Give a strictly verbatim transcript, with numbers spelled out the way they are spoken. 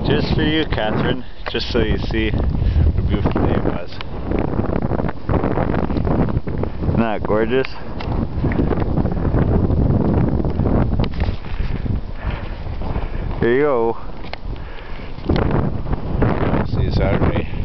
Just for you, Catherine, just so you see what a beautiful day it was. Isn't that gorgeous? Here you go. See you Saturday.